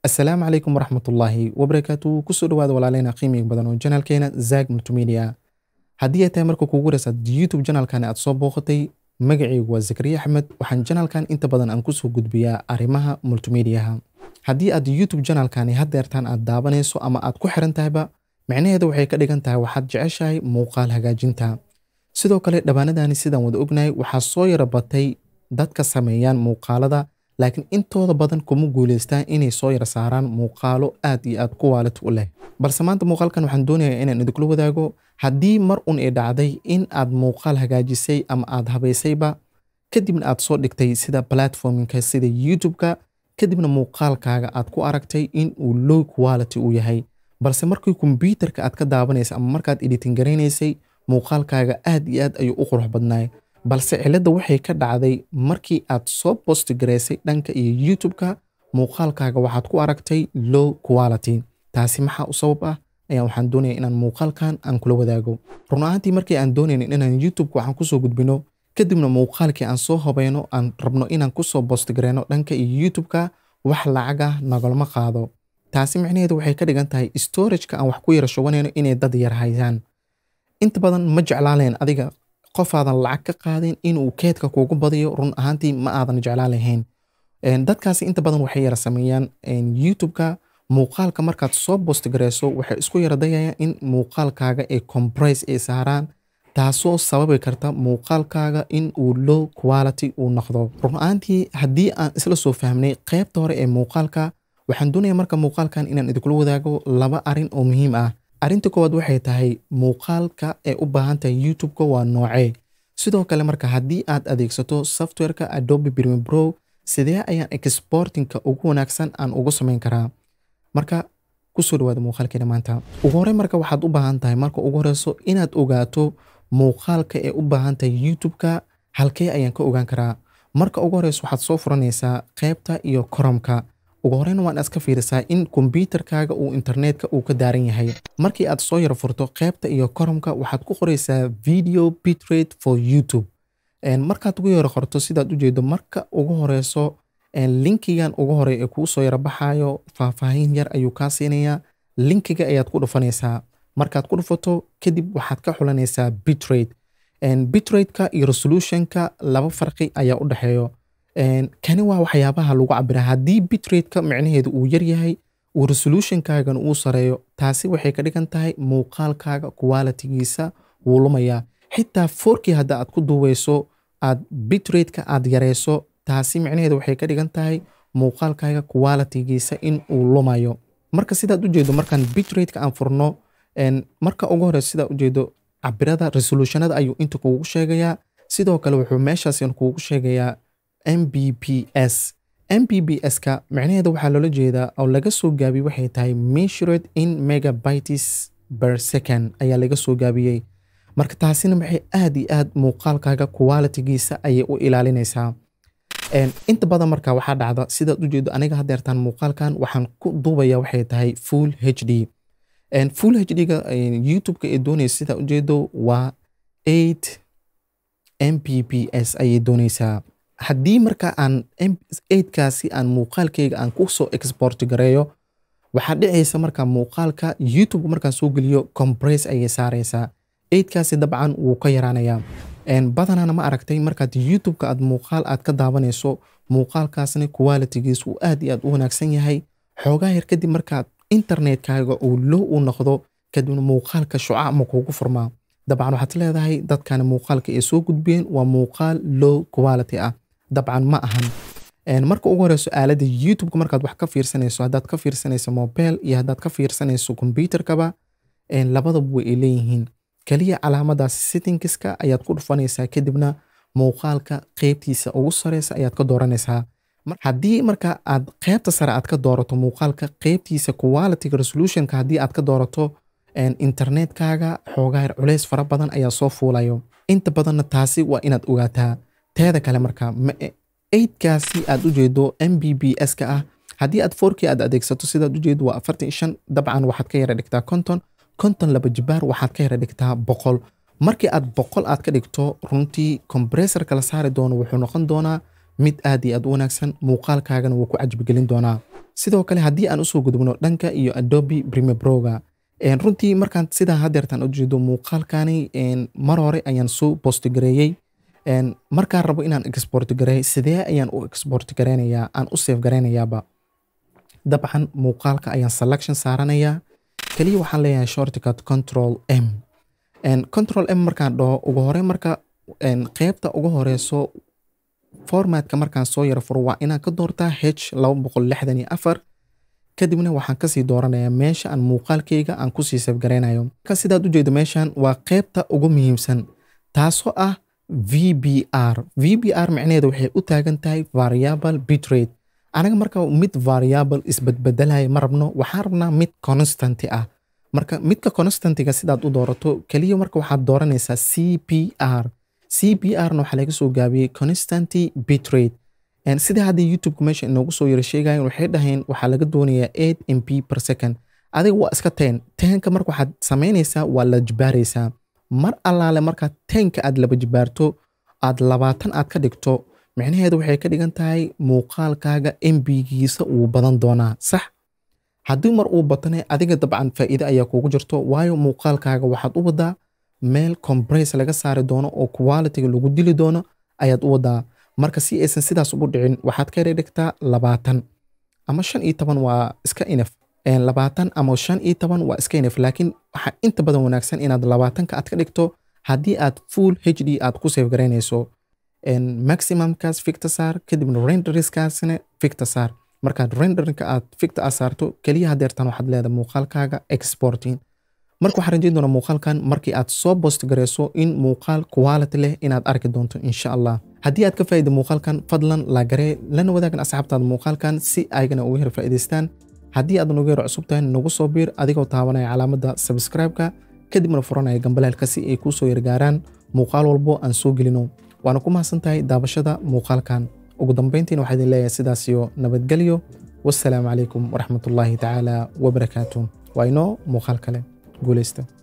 السلام عليكم ورحمة الله وبركاته كسو دواد walaaleyna qiimiga badan oo channelkeena Zag Multimedia haddii ay tahay marka kugu horeysay YouTube channelkan aad soo booqatay magacaygu waa Zakariya Axmed waxaan channelkan inta badan aan ku soo gudbiyaa arrimaha multimedia haddii aad YouTube channelkan haddeertan aad daabanayso ama aad ku xiran tahayba macnaheedu waxay ka dhigan tahay waxaad jeceshahay muuqaal hagaajinta sidoo kale dhabaanadani sidaan wada ognahay waxaa soo yara batay dadka sameeyaan muuqaalada laakiin intooda badan kuma guuleystaan inay soo yara saaraan muuqaalo aad iyo aad quality u leh balse maanta muuqaalkan waxaan doonayaa inaan idinku wadaago haddii mar un ay dhacday in aad muuqaal hagaajisay ama aad habeysayba kadibna aad soo dhigtay sida platformka sida YouTube-ka kadibna muuqaalkaaga aad ku aragtay in uu low quality u yahay balse markii computerka aad ka daabanaysa ama markaad editing gareynaysay muuqaalkaaga aad iyo aad ayuu u qurux badnaay balse cilada waxay ka dhacday markii aad soo post gareysay dhanka iyo YouTube-ka muuqaalkaaga waxaad ku aragtay low quality taasi maxaa u sabab ah ayaa waxaan doonayaa inaan muuqaalkan aan kula wadaago run ahaantii markii aan doonayn inaan YouTube-ka waxaan ku soo gudbino kadibna muuqaalkii aan soo habayno aan rabno inaan ku soo post gareyno dhanka iyo YouTube-ka wax lacag ah nagolma qaado taasi macnaheedu waxay ka dhigan tahay storage-ka aan wax ku yara shubanayno inay dad yar hayaan inta badan ma jeclaaleen adiga qof aadan lacag ka qaadin inuu keedka kugu badiyo run ahaantii ma aadan jeclaan lahayn dadkaasi inta badan waxay yara sameeyaan YouTube-ka muuqaalka markaad soo post gareyso waxay isku yara dayayaan in muuqaalkaaga ay compress ay saaraan taasoo sababi karta muuqaalkaaga in uu low quality uu noqdo run ahaantii haddii aan isla soo fahmnay qaybta hore ee muuqaalka waxaan doonayaa marka muuqaalkan inaan idinkula wadaago laba arrin oo muhiim ah arrinta koowaad waxay tahay muuqaalka ee u baahan tahay YouTube-ka waa noocee sidoo kale marka haddii aad adeegsato software-ka Adobe Premiere Pro sidee ayaan exporting-ka ugu wanaagsan aan ugu samayn karaa marka ku soo dhawaada muuqaalkeena maanta ugu horreyn marka waxaad u baahan tahay marka ugu horeyso inaad ogaato muuqaalka ee u baahan tahay YouTube-ka halkee ayaan ka ogaan karaa marka ugu horeyso waxaad soo furanaysaa qaybta iyo Chrome-ka ugu horreyn waan iska fiirisaa in computerkaaga uu internetka uu ka daaran yahay markii aad soo yara furto qaybta iyo Chrome-ka waxaad ku qoraysaa video bitrate for YouTube markaad ugu yara qorto sidaad u jeedo marka ugu horeyso linkigan ugu horey ee kuu soo yara baxayo faahfaahin yar ayuu kaa siinayaa linkiga ayaad ku dhufanaysaa markaad ku dhufato kadib waxaad ka xulanaysaa bitrate bitrate-ka iyo resolution-ka laba farqi ayaa u dhaxeeyo kani waa waxyaabaha lagu cabiraa haddii bitrate-ka micnaheedu uu yar yahay uu resolution-kaagana uu sareeyo taasi waxay ka dhigan tahay muuqaalkaaga quality-giisa wuu lumayaa xitaa 4K hadda aad ku duubeyso aad bitrate-ka aad yareyso taasi micnaheedu waxay ka dhigan tahay muuqaalkaaga quality-giisa in uu lumayo marka sidaad u jeedo markaan bitrate-ka aan furno marka ugu horeysa sidaad u jeedo cabirada resolution-ada ayuu inta kuugu sheegayaa sidoo kale wuxuu meeshaas kuugu sheegayaa MBPS-ka macnaheedu waxaa loola jeedaa oo laga soo gaabiyey waxay tahay measured in megabytes per second ayaa laga soo gaabiyey marka taasina maxay aad iyo aad muuqaalkaaga quality-giisa ayay u ilaalinaysaa inta badan marka waxaa dhacda sidaad u jeedo aniga haddeertaan muuqaalkan waxaan ku duubayaa waxay tahay full HD full HD-ga YouTube-ka ee doonaysa sidaa u jeedo waa 8 Mbps ayay doonaysaa haddii marka aan 8kaasi aan muuqaalkayga aan ku soo export gareeyo waxaa dhicaysa marka muuqaalka YouTube markaan soo geliyo compress ayay saaraysaa 8kaasi dabcan wuu ka yaraanayaa badanaana ma aragtay markaad YouTube-ka aad muuqaal aad ka daabanayso muuqaalkaasna quality-giisu uu aad iyo aad u wanaagsan yahay xoogaa yar kadib markaad internetkaaga uu low u noqdo kadibna muuqaalka shucaac ma kuugu furmaa dabcan waxaad leedahay dadkan muuqaalka ay soo gudbiyeen waa muuqaal low quality ah dabcan ma ahan marka ugu horeyso aaladda YouTube-ka markaad wax ka fiirsanayso haddaad ka fiirsanayso mobile iyo haddaad ka fiirsanayso computerkaba labadaba way leeyihiin kaliya calaamadaas settingska ayaad ku dhufanaysaa kadibna muuqaalka qaybtiisa ugu sareysa ayaad ka dooranaysaa haddii marka aad qaybta sare aad ka doorato muuqaalka qaybtiisa quality-ga resolution-ka haddii aad ka doorato internetkaaga xoogaa yar culays fara badan ayaa soo fuulayo inta badanna taasi waa inaad ogaataa teeda kale marka 8kaasi aad u jeedo Mbps-ka ah haddii aad 4K aad adeegsato sidaad u jeedo waa 45 dabcan waxaad ka yara dhigtaa 50 laba jibaar waxaad ka yara dhigtaa 100 markii aad 100 aad ka dhigto runtii compressor-ka la saari doono wuxuu noqon doonaa mid aad iyo aad u wanaagsan muuqaalkaagana wuu ku cajbi gelin doonaa sidoo kale haddii aan usoo gudubno dhanka iyo Adobe Premiere Pro-ga runtii markaan sidaa hadeertaan u jeedo muuqaalkani mar hore ayaan soo post gareeyay markaan rabo inaan export gareey sidee ayaan u export gareynayaa aan u save gareynayaaba dabcan muuqaalka ayaan selection saaranayaa kaliya waxaan leeyahay shortcut control M control M markaan dhaho ugu hore marka qaybta ugu horeyso formatka markaan soo yara furo waa inaan ka doortaa H264 kadibna waxaan kasii dooranayaa meesha aan muuqaalkayga aan kusii save gareynayo ka sidaad u jeedo meeshan waa qaybta ugu muhiimsan taasoo ah VBR macnaheedu waxay u taagan tahay variable bitrate anaga marka mid variable isbedbedelaya ma rabno waxaan rabnaa mid constant ah marka midka constantiga sidaad u doorato kaliya marka waxaad dooranaysaa CBR waxaa laga soo gaabiyey constant bitrate sida hadda YouTube meesha inoogu soo yara sheegayeen waxay dhaheen waxaa laga doonayaa 8 MB per second adiga waa iska 10ka marka waxaad samaynaysaa waa la jibaaraysaa mar allaale marka 10ka aad laba jibaarto aad 20 aad ka dhigto macnaheedu waxay ka dhigan tahay muuqaalkaaga MB-giisa uu badan doonaa sax haddii mar uu batane adiga dabcan faa'iido ayaa kugu jirto waayo muuqaalkaaga waxaad u wadaa meel compress laga saari doono oo quality-ga lagu dili doono ayaad u wadaa marka si aysan sidaas ugu dhicin waxaad ka dhigtaa 20 ama 15 waa iska enough 20 ama 15 waa iska enough laakiin waxa inta badan wanaagsan inaad 20ka aad ka dhigto haddii aad full HD aad ku save gareynayso maximumkaas ficta saar kadibna renderingkaasna ficta saar markaad renderingka aad ficta saarto kaliya hadeertan waxaad leedahay muuqaalkaaga exporting marka waxaan rajayn doonaa muuqaalkan markii aad soo post gareyso in muuqaal quality leh inaad arki doonto insha Allah haddii aad ka faa'iido muuqaalkan fadlan la garee lana wadaagan asxaabtaada muuqaalkan si aygana uga hel faa'iideystaan haddii aad nagu yar cusub tahay nagu soo biir adigoo taabanaya calaamadda subscribe-ka kadibna furanaya gambalaalka si ay kuu soo yargaaraan muuqaal walbo aan soo gelino waana ku mahadsantahay daabashada muuqaalkan ugu dambeyntiina waxaan idin leeyahay sidaas iyo nabadgelyo wassalaamu calaykum waraxmatullaahi tacaala wabarakaatuh waa inoo muuqaal kale guuleysta